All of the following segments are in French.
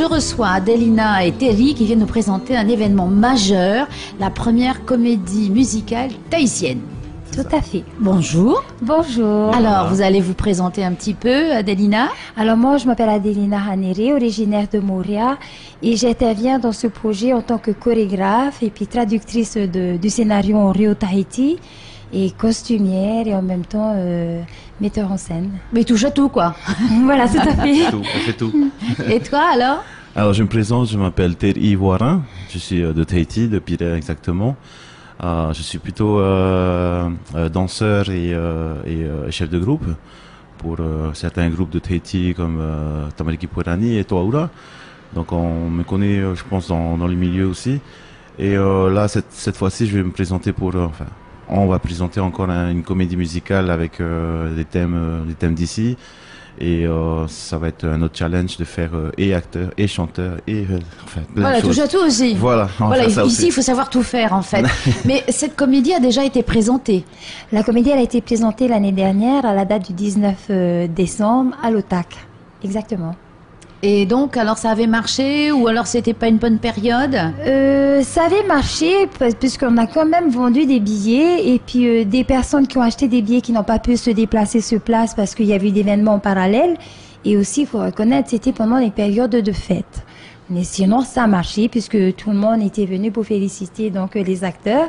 je reçois Adelina et Terry qui viennent nous présenter un événement majeur, la première comédie musicale tahitienne. Tout à fait. Bonjour. Bonjour. Alors, vous allez vous présenter un petit peu, Adelina. Alors moi, je m'appelle Adelina Hanere, originaire de Moria, et j'interviens dans ce projet en tant que chorégraphe et puis traductrice du scénario en Rio Tahiti et costumière et en même temps metteur en scène. Mais touche à tout, quoi. Voilà, tout à fait. On fait tout. Et toi, alors? Alors, je me présente, je m'appelle Terry Warin, je suis de Tahiti, de Pirée exactement. Je suis plutôt danseur et chef de groupe pour certains groupes de Tahiti comme Tamariki Purani et Toaura. Donc on me connaît, je pense, dans le milieu aussi. Et là, cette fois-ci, je vais me présenter pour... enfin, on va présenter encore une comédie musicale avec des thèmes d'ici. Et ça va être un autre challenge de faire et acteur et chanteur et enfin plein de choses. Touche à tout aussi. Voilà, ici il faut savoir tout faire en fait. Mais cette comédie a déjà été présentée. La comédie elle a été présentée l'année dernière à la date du 19 décembre à l'OTAC. Exactement. Et donc, alors ça avait marché ou alors c'était pas une bonne période? Ça avait marché puisqu'on a quand même vendu des billets et puis des personnes qui ont acheté des billets qui n'ont pas pu se déplacer sur place parce qu'il y avait eu d'événements en parallèle. Et aussi, il faut reconnaître, c'était pendant les périodes de fête. Mais sinon, ça a marché puisque tout le monde était venu pour féliciter donc les acteurs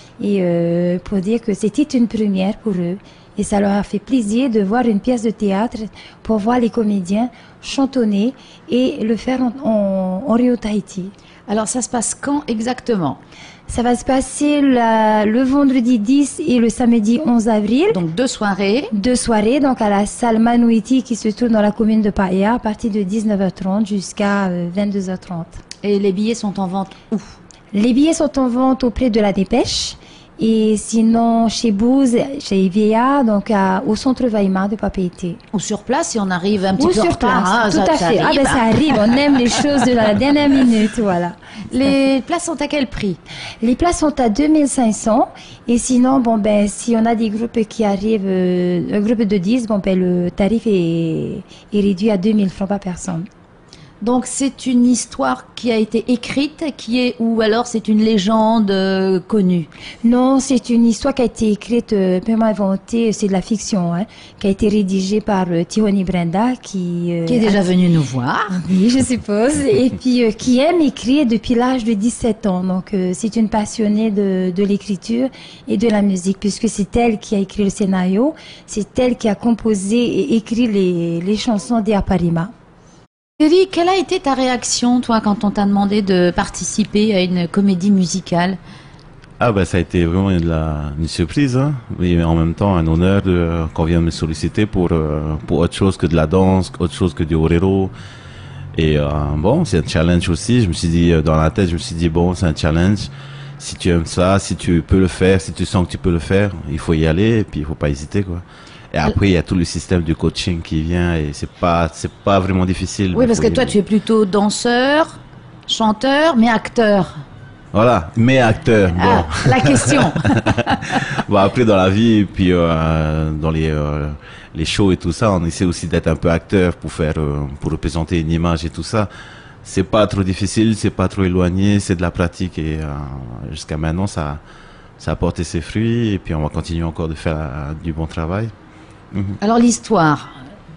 et pour dire que c'était une première pour eux. Et ça leur a fait plaisir de voir une pièce de théâtre pour voir les comédiens chantonner et le faire en Rio Tahiti. Alors ça se passe quand exactement? Ça va se passer le vendredi 10 et le samedi 11 avril. Donc 2 soirées. 2 soirées, donc à la salle Manuiti qui se trouve dans la commune de Paia à partir de 19h30 jusqu'à 22h30. Et les billets sont en vente où? Les billets sont en vente auprès de la Dépêche. Et sinon, chez Bouze, chez Ivea, donc au centre Vaima de Papeete. Ou sur place, si on arrive un petit Ou peu en sur retard. place, tout à fait. arrive. Ça arrive, on aime les choses de la dernière minute, voilà. Les places sont à quel prix? Les places sont à 2500. Et sinon, si on a des groupes qui arrivent, un groupe de 10, le tarif est réduit à 2000 francs par personne. Donc c'est une histoire qui a été écrite, ou alors c'est une légende connue? Non, c'est une histoire qui a été écrite, purement inventée, c'est de la fiction, qui a été rédigée par Tihoni Brenda, qui est déjà venue nous voir. Oui, je suppose, et puis qui aime écrire depuis l'âge de 17 ans. Donc c'est une passionnée de l'écriture et de la musique, puisque c'est elle qui a écrit le scénario, c'est elle qui a composé et écrit les chansons d'Aparima. Terry, quelle a été ta réaction, toi, quand on t'a demandé de participer à une comédie musicale? Ça a été vraiment une surprise, hein, mais en même temps un honneur qu'on vienne me solliciter pour autre chose que de la danse, autre chose que du orero. Et c'est un challenge aussi. Je me suis dit, dans la tête, c'est un challenge. Si tu aimes ça, si tu peux le faire, si tu sens que tu peux le faire, il faut y aller et puis il faut pas hésiter, quoi. Et après, il y a tout le système du coaching qui vient et c'est pas vraiment difficile. Oui, parce que toi, tu es plutôt danseur, chanteur, mais acteur. Voilà, mais acteur. Bon. La question. Après, dans la vie, et puis dans les shows et tout ça, on essaie aussi d'être un peu acteur pour représenter une image et tout ça. C'est pas trop difficile, c'est pas trop éloigné, c'est de la pratique et jusqu'à maintenant, ça a porté ses fruits et puis on va continuer encore de faire du bon travail. Alors l'histoire,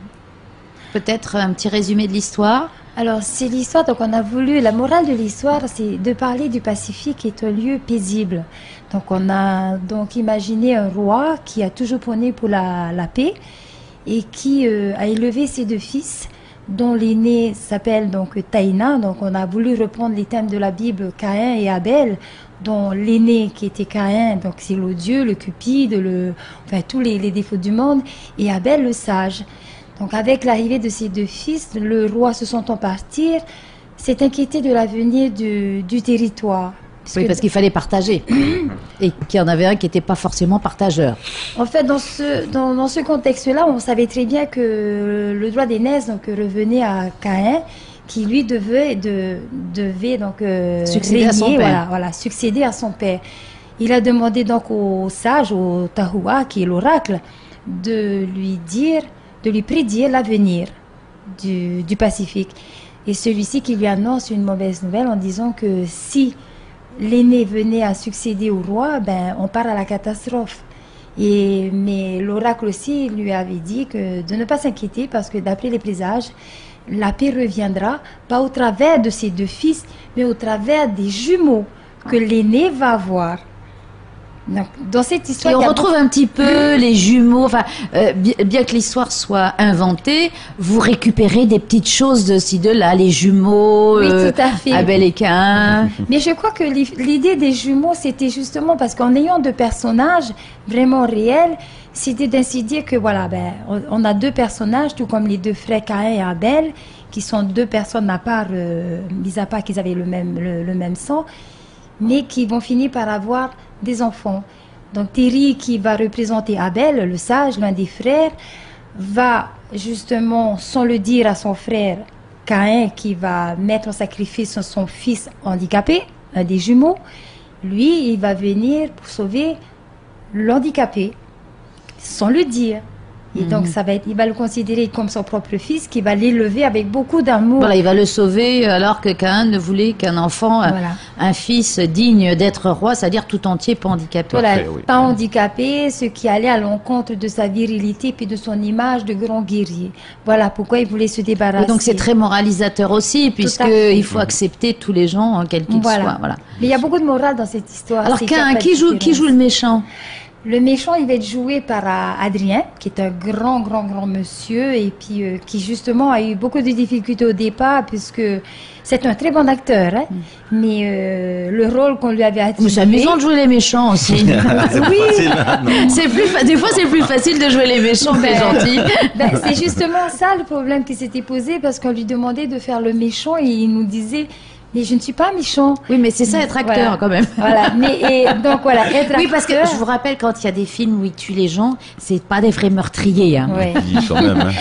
peut-être un petit résumé de l'histoire? Alors c'est l'histoire, donc on a voulu, la morale de l'histoire c'est de parler du Pacifique qui est un lieu paisible. Donc on a donc imaginé un roi qui a toujours prôné pour la paix et qui a élevé ses 2 fils dont l'aîné s'appelle donc Taïna. Donc on a voulu reprendre les thèmes de la Bible, Caïn et Abel, dont l'aîné qui était Caïn, donc c'est l'odieux, le cupide, tous les défauts du monde, et Abel le sage. Donc avec l'arrivée de ces 2 fils, le roi se sentant partir, s'est inquiété de l'avenir du territoire. Oui, parce qu'il fallait partager. Et qu'il y en avait un qui n'était pas forcément partageur. En fait, dans ce contexte-là, on savait très bien que le droit d'aînesse revenait à Caïn, qui lui devait donc succéder à son père. Voilà, succéder à son père. Il a demandé donc au sage, au Tahua, qui est l'oracle, de lui prédire l'avenir du Pacifique. et celui-ci qui lui annonce une mauvaise nouvelle en disant que si l'aîné venait à succéder au roi, ben, on part à la catastrophe. Mais l'oracle aussi lui avait dit que de ne pas s'inquiéter parce que d'après les présages, la paix reviendra, pas au travers de ses 2 fils, mais au travers des jumeaux que l'aîné va avoir. Donc, dans cette histoire, et on retrouve un petit peu les jumeaux. Enfin, bien que l'histoire soit inventée, vous récupérez des petites choses de ci de là, les jumeaux, oui, tout à fait. Abel et Caïn. Mais je crois que l'idée des jumeaux, c'était justement parce qu'en ayant 2 personnages vraiment réels, c'était d'ainsi dire que voilà, ben, on a 2 personnages, tout comme les 2 frères Caïn et Abel, qui sont 2 personnes à part, mis à part qu'ils avaient le même sang, mais qui vont finir par avoir des enfants. Donc Terry, qui va représenter Abel, le sage, l'un des frères, va justement, sans le dire à son frère Caïn, qui va mettre en sacrifice son fils handicapé, un des jumeaux, lui, il va venir pour sauver l'handicapé, sans le dire. Et donc, il va le considérer comme son propre fils, qui va l'élever avec beaucoup d'amour. Voilà, il va le sauver alors que Caïn ne voulait qu'un enfant, Voilà. un fils digne d'être roi, c'est-à-dire tout entier, pas handicapé. Voilà, Parfait, oui. pas handicapé, ce qui allait à l'encontre de sa virilité puis de son image de grand guerrier. Voilà pourquoi il voulait se débarrasser. Et donc c'est très moralisateur aussi, puisqu'il faut accepter tous les gens, quels qu'ils soient. Voilà. Mais il y a beaucoup de morale dans cette histoire. Alors C'est qu'il y a Caïn, pas de qui joue différence. le méchant? Le méchant, il va être joué par Adrien, qui est un grand monsieur et puis qui justement a eu beaucoup de difficultés au départ puisque c'est un très bon acteur, hein, mais le rôle qu'on lui avait attribué... C'est amusant de jouer les méchants aussi. C'est pas facile, hein, non. Des fois c'est plus facile de jouer les méchants que les gentils. Ben, c'est justement ça le problème qui s'était posé parce qu'on lui demandait de faire le méchant et il nous disait... Mais je ne suis pas méchant. Oui, mais c'est ça être acteur Voilà. quand même. Voilà. Donc voilà, être Oui, parce que acteur, je vous rappelle, quand il y a des films où ils tuent les gens, c'est pas des vrais meurtriers. Hein. ouais. Oui, quand même. Hein.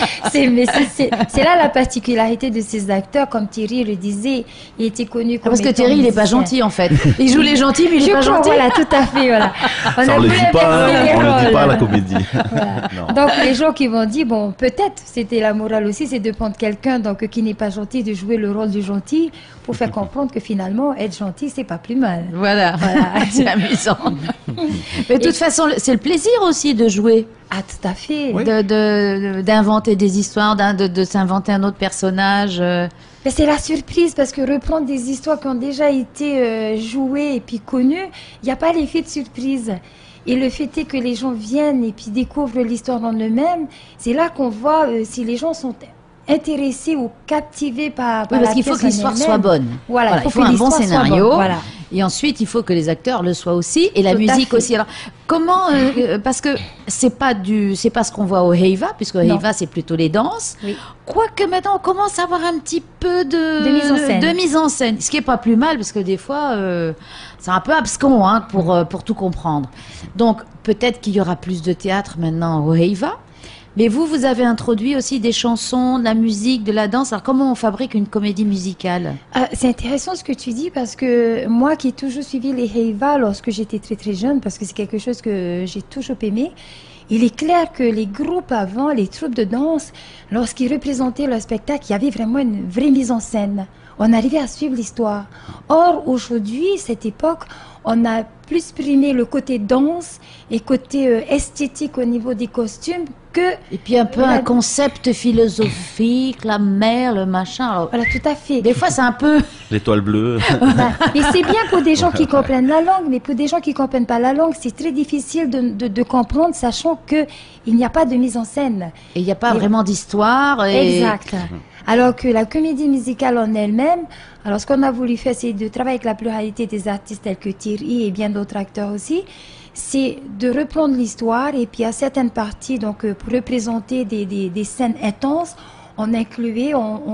C'est là la particularité de ces acteurs, comme Thierry le disait, il était connu comme Parce que étant Thierry, il est pas musicien. gentil en fait. Il joue les gentils, mais il est Je pas crois, gentil. voilà, tout à fait, voilà. Ça, on a le voulu dit pas, inverser les on le dit rôles. pas à la comédie. Non. Donc les gens qui vont dire, bon, peut-être, c'était la morale aussi, c'est de prendre quelqu'un donc qui n'est pas gentil, de jouer le rôle du gentil, pour faire comprendre que finalement, être gentil, c'est pas plus mal. Voilà, Voilà. c'est amusant. Mais de toute façon, c'est le plaisir aussi de jouer, Ah, tout à fait. Oui. d'inventer des histoires, de s'inventer un autre personnage. Mais c'est la surprise parce que reprendre des histoires qui ont déjà été jouées et puis connues, il n'y a pas l'effet de surprise. Et le fait est que les gens viennent et puis découvrent l'histoire en eux-mêmes, c'est là qu'on voit si les gens sont intéressés ou captivés par Oui, parce la qu'il faut pièce que l'histoire en elle-même. soit bonne. Voilà, il faut un bon l'histoire soit scénario. bonne, voilà. Et ensuite, il faut que les acteurs le soient aussi et la Tout à musique fait. aussi. Alors, comment parce que c'est pas ce qu'on voit au Heiva, puisque au Non. Heiva c'est plutôt les danses. Oui. Quoique maintenant on commence à avoir un petit peu De mise en scène. de mise en scène, ce qui est pas plus mal parce que des fois c'est un peu abscon hein, pour tout comprendre. Donc peut-être qu'il y aura plus de théâtre maintenant au Heiva. Mais vous avez introduit aussi des chansons, de la musique, de la danse. Alors comment on fabrique une comédie musicale? Ah, c'est intéressant ce que tu dis parce que moi qui ai toujours suivi les Heiva lorsque j'étais très très jeune, parce que c'est quelque chose que j'ai toujours aimé, il est clair que les groupes avant, les troupes de danse, lorsqu'ils représentaient leur spectacle, il y avait vraiment une vraie mise en scène. On arrivait à suivre l'histoire. Or, aujourd'hui, cette époque, on a plus primé le côté danse et côté esthétique au niveau des costumes que... Et puis un peu un concept philosophique, la mer, le machin. Alors, Voilà, tout à fait. des fois c'est un peu... L'étoile bleue. Et c'est bien pour des gens qui comprennent la langue, mais pour des gens qui comprennent pas la langue, c'est très difficile de comprendre, sachant que il n'y a pas de mise en scène. Et il n'y a pas Et- vraiment d'histoire. Et... Exact. Alors que la comédie musicale en elle-même, alors ce qu'on a voulu faire, c'est de travailler avec la pluralité des artistes tels que Thierry et bien d'autres acteurs aussi, c'est de reprendre l'histoire et puis à certaines parties, donc pour représenter des scènes intenses, on incluait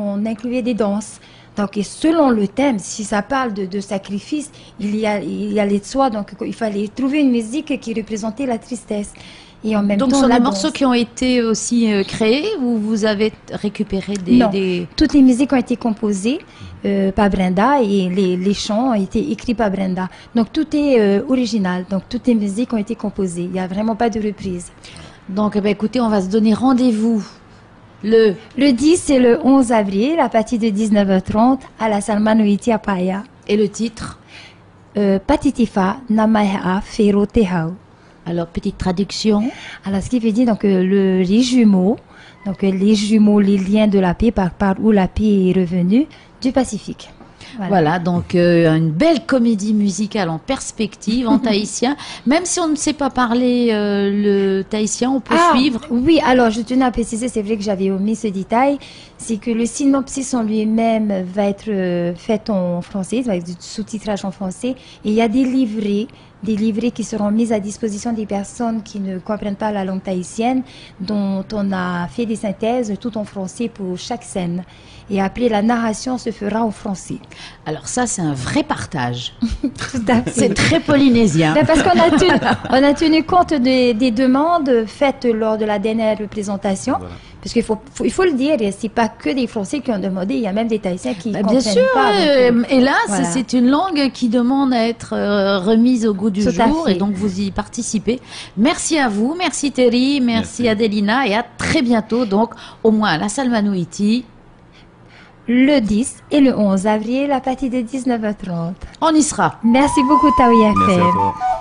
des danses. Donc, et selon le thème, si ça parle de sacrifice, il y allait de soi, donc il fallait trouver une musique qui représentait la tristesse. Et en même Donc temps, ce sont la des danse. morceaux qui ont été aussi créés ou vous avez récupéré Non. des... Toutes les musiques ont été composées par Brenda et les chants ont été écrits par Brenda. Donc tout est original. Donc toutes les musiques ont été composées. Il n'y a vraiment pas de reprise. Donc eh ben, écoutez, on va se donner rendez-vous Le 10, c'est le 11 avril, à partir de 19h30, à la salle Manoiti à Paya. Et le titre? Patitifa Namaha Fero Tehao. Alors, petite traduction. Alors, ce qui veut dire donc les jumeaux, les liens de la paix par où la paix est revenue du Pacifique. Voilà, donc une belle comédie musicale en perspective, en tahitien. Même si on ne sait pas parler le tahitien, on peut suivre. Oui, alors je tenais à préciser, c'est vrai que j'avais omis ce détail, c'est que le synopsis en lui-même va être fait en français, avec du sous-titrage en français, et il y a des livrets qui seront mis à disposition des personnes qui ne comprennent pas la langue tahitienne, dont on a fait des synthèses tout en français pour chaque scène. Et après, la narration se fera en français. Alors ça, c'est un vrai partage. Tout à fait. C'est très polynésien. Mais parce qu'on a tenu compte des demandes faites lors de la dernière représentation. Voilà. Parce qu'il faut le dire, c'est pas que des Français qui ont demandé, il y a même des Tahitiens qui comprennent bien sûr, pas. Et là, voilà. C'est une langue qui demande à être remise au goût du jour, et donc vous y participez. Merci à vous, merci Terry, merci Adelina, et à très bientôt, donc au moins à la salle Manoiti. Le 10 et le 11 avril à partir de 19h30. On y sera. Merci beaucoup, Taouya FM. Merci à toi.